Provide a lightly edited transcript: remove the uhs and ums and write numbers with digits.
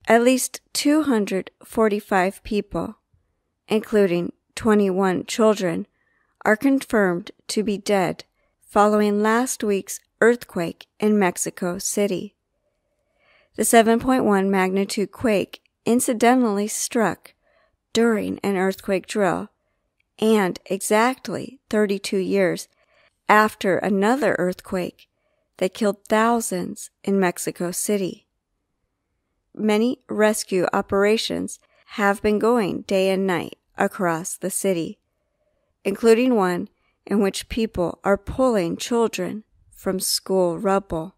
At least 245 people, including 21 children, are confirmed to be dead following last week's earthquake in Mexico City. The 7.1 magnitude quake incidentally struck during an earthquake drill and exactly 32 years after another earthquake that killed thousands in Mexico City. Many rescue operations have been going day and night across the city, including one in which people are pulling children from school rubble.